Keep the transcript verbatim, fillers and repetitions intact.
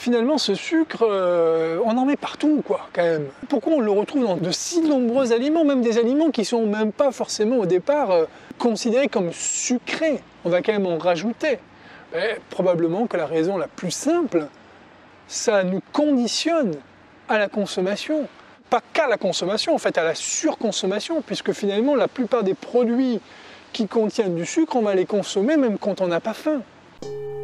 finalement, ce sucre, euh, on en met partout, quoi, quand même. Pourquoi on le retrouve dans de si nombreux aliments, même des aliments qui sont même pas forcément au départ euh, considérés comme sucrés? On va quand même en rajouter. Mais probablement que la raison la plus simple, ça nous conditionne à la consommation. Pas qu'à la consommation, en fait, à la surconsommation, puisque finalement, la plupart des produits qui contiennent du sucre, on va les consommer même quand on n'a pas faim.